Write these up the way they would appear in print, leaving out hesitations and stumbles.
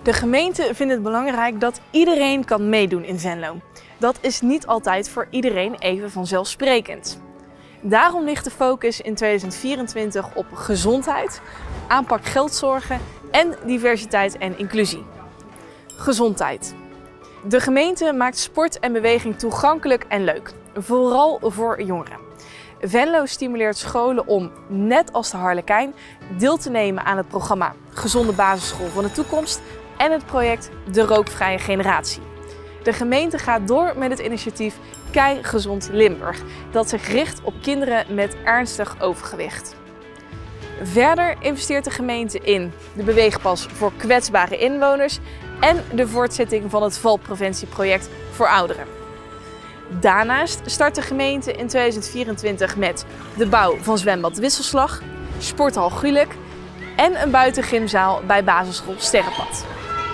De gemeente vindt het belangrijk dat iedereen kan meedoen in Venlo. Dat is niet altijd voor iedereen even vanzelfsprekend. Daarom ligt de focus in 2024 op gezondheid, aanpak geldzorgen en diversiteit en inclusie. Gezondheid. De gemeente maakt sport en beweging toegankelijk en leuk, vooral voor jongeren. Venlo stimuleert scholen om, net als de Harlekijn, deel te nemen aan het programma Gezonde Basisschool van de Toekomst en het project De Rookvrije Generatie. De gemeente gaat door met het initiatief Kei Gezond Limburg, dat zich richt op kinderen met ernstig overgewicht. Verder investeert de gemeente in de beweegpas voor kwetsbare inwoners en de voortzetting van het valpreventieproject voor ouderen. Daarnaast start de gemeente in 2024 met de bouw van zwembad Wisselslag, sporthal Gulik en een buitengymzaal bij basisschool Sterrenpad.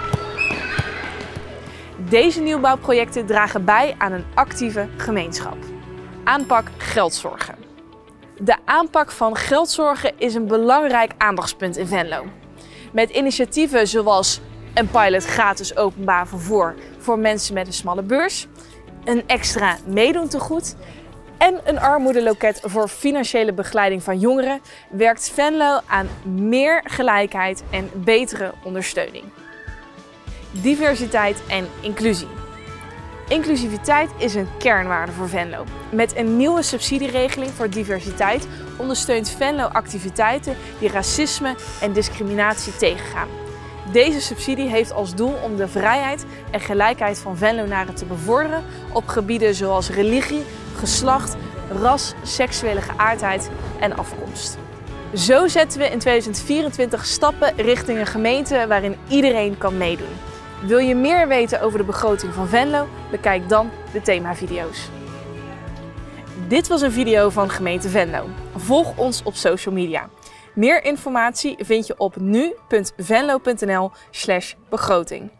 Deze nieuwbouwprojecten dragen bij aan een actieve gemeenschap. Aanpak geldzorgen. De aanpak van geldzorgen is een belangrijk aandachtspunt in Venlo. Met initiatieven zoals een pilot gratis openbaar vervoer voor mensen met een smalle beurs, een extra meedoentegoed en een armoedeloket voor financiële begeleiding van jongeren werkt Venlo aan meer gelijkheid en betere ondersteuning. Diversiteit en inclusie. Inclusiviteit is een kernwaarde voor Venlo. Met een nieuwe subsidieregeling voor diversiteit ondersteunt Venlo activiteiten die racisme en discriminatie tegengaan. Deze subsidie heeft als doel om de vrijheid en gelijkheid van Venlonaren te bevorderen op gebieden zoals religie, geslacht, ras, seksuele geaardheid en afkomst. Zo zetten we in 2024 stappen richting een gemeente waarin iedereen kan meedoen. Wil je meer weten over de begroting van Venlo? Bekijk dan de themavideo's. Dit was een video van gemeente Venlo. Volg ons op social media. Meer informatie vind je op nu.venlo.nl/begroting.